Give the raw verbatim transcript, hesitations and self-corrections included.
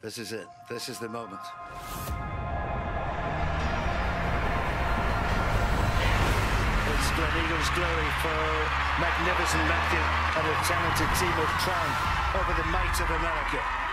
This is it. This is the moment. It's Gleneagles glory for magnificent Matthew and a talented team of Crown over the might of America.